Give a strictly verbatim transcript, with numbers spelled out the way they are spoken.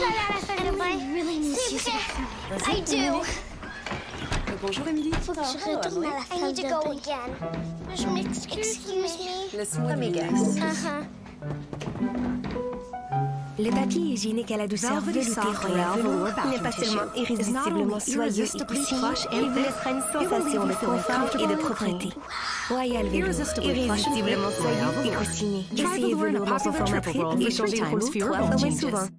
à la salle de bain. C'est vrai. I do. Bonjour, Émilie. Faut que je retourne à la salle de bain. I need to go again. Je m'excuse. Excuse me. Laisse-moi mes gars. Uh-huh. Le papier hygiénique à la douceur veloutée Royale Velour n'est pas seulement irrésistiblement soyeux et coussiné, il vous laissera une sensation de confort et de propreté. Royale Velour, irrésistiblement soyeux et coussiné. Essayez Velour dans son format triple et changez le rouleau trois fois moins souvent.